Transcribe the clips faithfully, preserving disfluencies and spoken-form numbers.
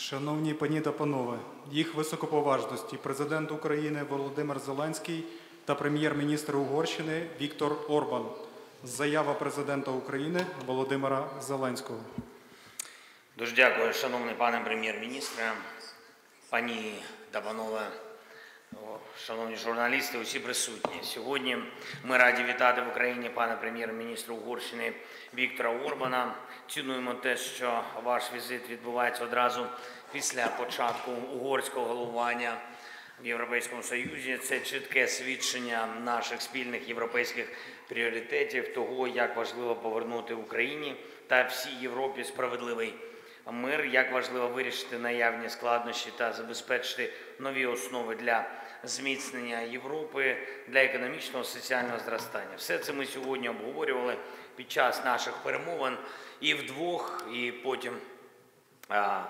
Шановні пані та панове, їх високоповажності президент України Володимир Зеленський та прем'єр-міністр Угорщини Віктор Орбан. Заява президента України Володимира Зеленського. Дуже дякую, шановний пане прем'єр-міністре, пані та панове, шановні журналісти, усі присутні. Сьогодні ми раді вітати в Україні пана прем'єр-міністра Угорщини Віктора Орбана. Цінуємо те, що ваш візит відбувається одразу після початку угорського головування в Європейському Союзі. Це чітке свідчення наших спільних європейських пріоритетів, того, як важливо повернути Україні та всій Європі справедливий мир, як важливо вирішити наявні складнощі та забезпечити нові основи для зміцнення Європи, для економічного, соціального зростання. Все це ми сьогодні обговорювали під час наших перемовин і вдвох, і потім а,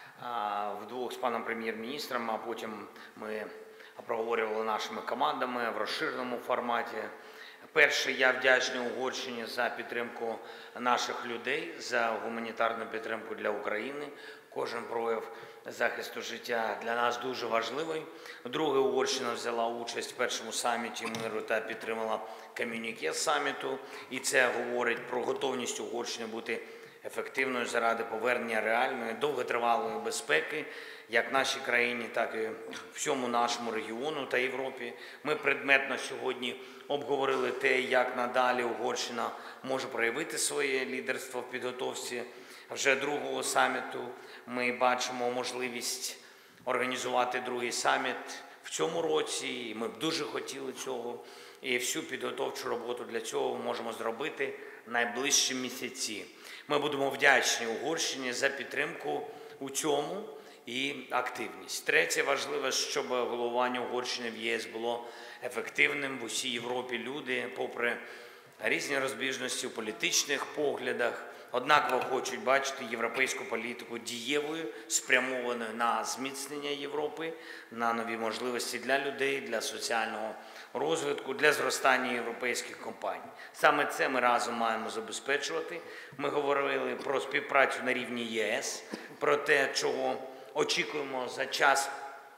а, вдвох з паном прем'єр-міністром, а потім ми проговорювали нашими командами в розширеному форматі. Перше, я вдячний Угорщині за підтримку наших людей, за гуманітарну підтримку для України. Кожен прояв захисту життя для нас дуже важливий. Друге, Угорщина взяла участь в першому саміті миру та підтримала ком'юніке саміту. І це говорить про готовність Угорщини бути ефективною заради повернення реальної, довготривалої безпеки, як в нашій країні, так і всьому нашому регіону та Європі. Ми предметно сьогодні обговорили те, як надалі Угорщина може проявити своє лідерство в підготовці вже другого саміту. Ми бачимо можливість організувати другий саміт в цьому році, і ми б дуже хотіли цього. І всю підготовчу роботу для цього можемо зробити найближчі місяці. Ми будемо вдячні Угорщині за підтримку у цьому і активність. Третє, важливо, щоб головування Угорщини в ЄС було ефективним в усій Європі. Люди, попри різні розбіжності у політичних поглядах, однаково хочуть бачити європейську політику дієвою, спрямованою на зміцнення Європи, на нові можливості для людей, для соціального розвитку, для зростання європейських компаній. Саме це ми разом маємо забезпечувати. Ми говорили про співпрацю на рівні ЄС, про те, чого очікуємо за час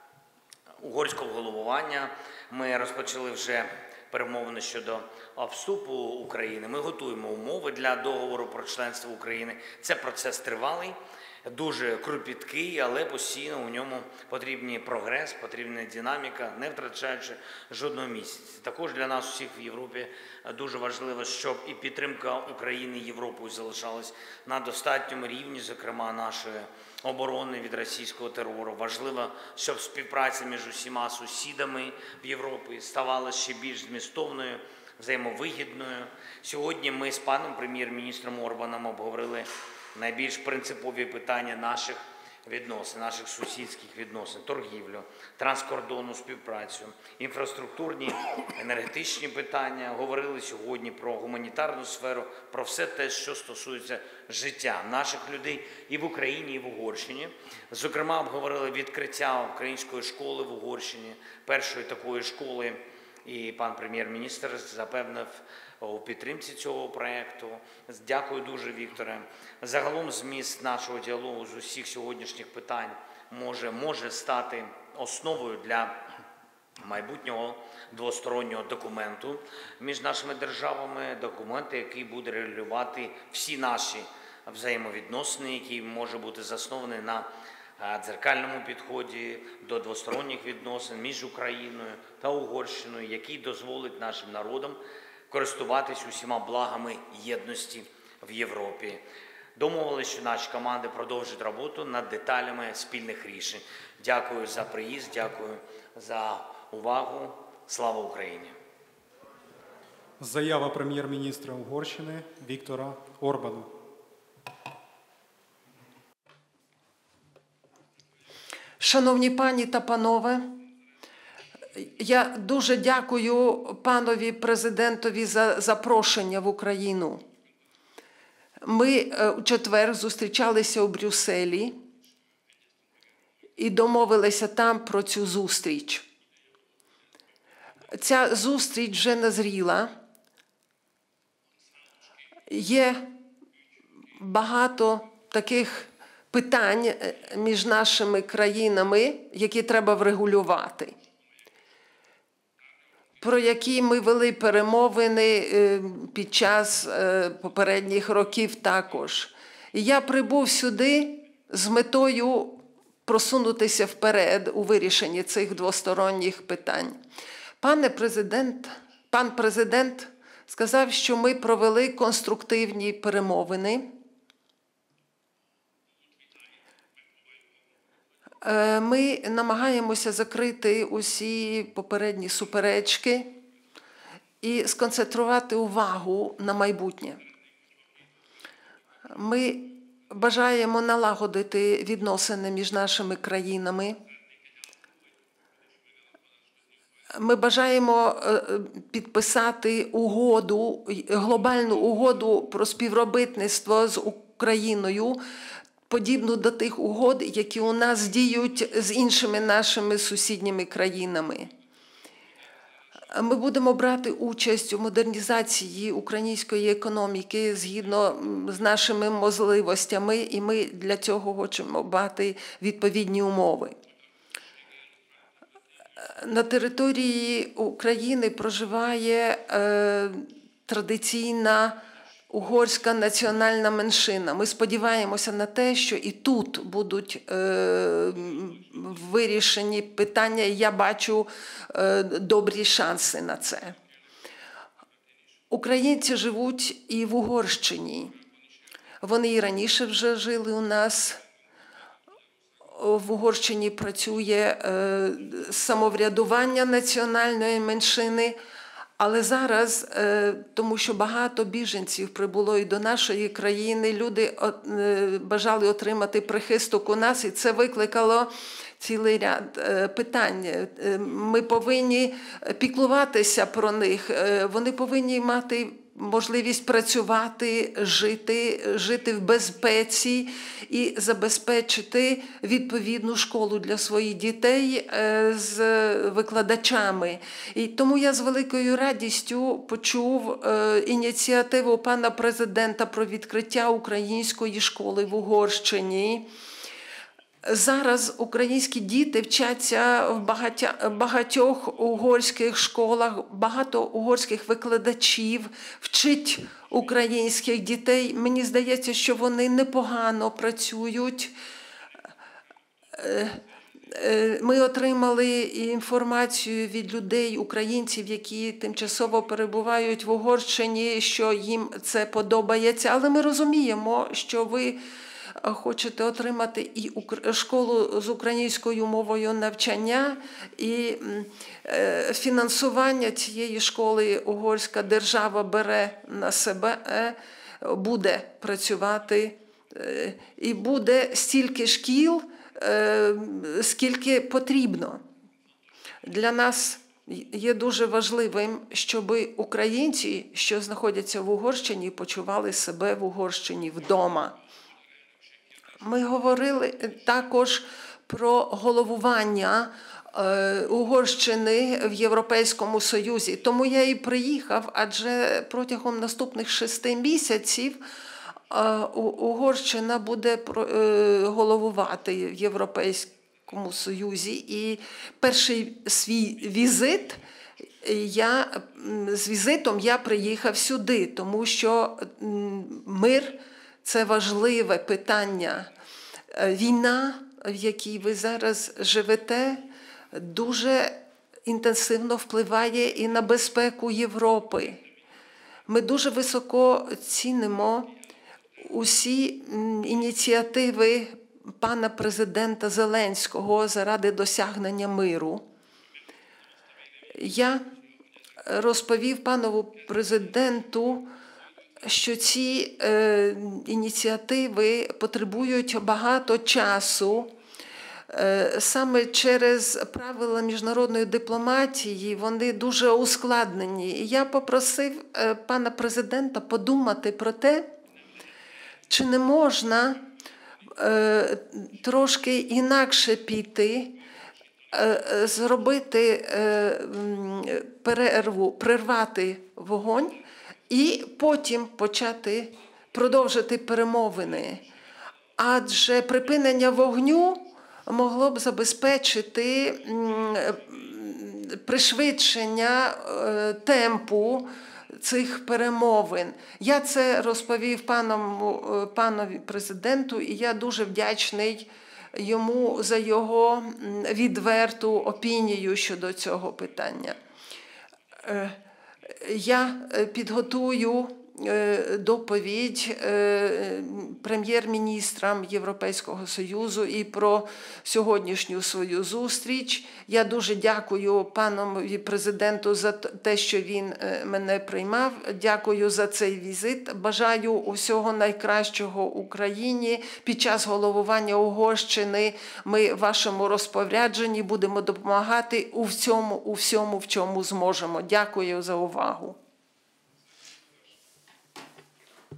угорського головування. Ми розпочали вже перемовини щодо вступу України. Ми готуємо умови для договору про членство України. Це процес тривалий, дуже кропіткий, але постійно у ньому потрібний прогрес, потрібна динаміка, не втрачаючи жодного місяця. Також для нас усіх в Європі дуже важливо, щоб і підтримка України Європою залишалась на достатньому рівні, зокрема нашої оборони від російського терору. Важливо, щоб співпраця між усіма сусідами в Європі ставала ще більш змістовною, взаємовигідною. Сьогодні ми з паном прем'єр-міністром Орбаном обговорили найбільш принципові питання наших відносин, наших сусідських відносин, торгівлю, транскордонну співпрацю, інфраструктурні, енергетичні питання. Говорили сьогодні про гуманітарну сферу, про все те, що стосується життя наших людей і в Україні, і в Угорщині. Зокрема, обговорили відкриття української школи в Угорщині, першої такої школи, і пан прем'єр-міністр запевнив у підтримці цього проєкту. Дякую дуже, Вікторе. Загалом зміст нашого діалогу з усіх сьогоднішніх питань може, може стати основою для майбутнього двостороннього документу між нашими державами, документу, який буде регулювати всі наші взаємовідносини, який може бути заснований на дзеркальному підході до двосторонніх відносин між Україною та Угорщиною, який дозволить нашим народам користуватись усіма благами єдності в Європі. Домовилися, що наші команди продовжать роботу над деталями спільних рішень. Дякую за приїзд, дякую за увагу. Слава Україні! Заява прем'єр-міністра Угорщини Віктора Орбана. Шановні пані та панове, я дуже дякую панові президентові за запрошення в Україну. Ми у четвер зустрічалися у Брюсселі і домовилися там про цю зустріч. Ця зустріч вже назріла. Є багато таких питань між нашими країнами, які треба врегулювати, про які ми вели перемовини під час попередніх років також. І я прибув сюди з метою просунутися вперед у вирішенні цих двосторонніх питань. Пане президент, пан президент сказав, що ми провели конструктивні перемовини. Ми намагаємося закрити усі попередні суперечки і сконцентрувати увагу на майбутнє. Ми бажаємо налагодити відносини між нашими країнами. Ми бажаємо підписати угоду, глобальну угоду про співробітництво з Україною, подібну до тих угод, які у нас діють з іншими нашими сусідніми країнами. Ми будемо брати участь у модернізації української економіки згідно з нашими можливостями, і ми для цього хочемо мати відповідні умови. На території України проживає е, традиційна угорська національна меншина. Ми сподіваємося на те, що і тут будуть е, вирішені питання, і я бачу е, добрі шанси на це. Українці живуть і в Угорщині. Вони і раніше вже жили у нас. В Угорщині працює е, самоврядування національної меншини, але зараз, е, тому що багато біженців прибуло і до нашої країни, люди е, бажали отримати прихисток у нас, і це викликало цілий ряд е, питань. Е, ми повинні піклуватися про них, е, вони повинні мати можливість працювати, жити, жити в безпеці і забезпечити відповідну школу для своїх дітей з викладачами. І тому я з великою радістю почув ініціативу пана президента про відкриття української школи в Угорщині. Зараз українські діти вчаться в багатьох угорських школах, багато угорських викладачів вчить українських дітей. Мені здається, що вони непогано працюють. Ми отримали інформацію від людей, українців, які тимчасово перебувають в Угорщині, що їм це подобається. Але ми розуміємо, що ви хочете отримати і школу з українською мовою навчання, і фінансування цієї школи угорська держава бере на себе, буде працювати, і буде стільки шкіл, скільки потрібно. Для нас є дуже важливим, щоб українці, що знаходяться в Угорщині, почували себе в Угорщині вдома. Ми говорили також про головування Угорщини в Європейському Союзі. Тому я і приїхав, адже протягом наступних шести місяців Угорщина буде головувати в Європейському Союзі. І перший свій візит, я, з візитом я приїхав сюди, тому що мир – це важливе питання. Війна, в якій ви зараз живете, дуже інтенсивно впливає і на безпеку Європи. Ми дуже високо цінимо усі ініціативи пана президента Зеленського заради досягнення миру. Я розповів панову президенту, що ці е, ініціативи потребують багато часу. Е, саме через правила міжнародної дипломатії вони дуже ускладнені. І я попросив е, пана президента подумати про те, чи не можна е, трошки інакше піти, е, зробити е, перерву, прервати вогонь, і потім почати продовжити перемовини. адже припинення вогню могло б забезпечити пришвидшення темпу цих перемовин. Я це розповів паному, панові президенту, і я дуже вдячний йому за його відверту опінію щодо цього питання. Я підготую доповідь прем'єр-міністрам Європейського Союзу і про сьогоднішню свою зустріч. Я дуже дякую панові президенту за те, що він мене приймав. Дякую за цей візит. Бажаю усього найкращого Україні. Під час головування Угорщини ми вашому розпорядженні будемо допомагати у всьому, у всьому, в чому зможемо. Дякую за увагу.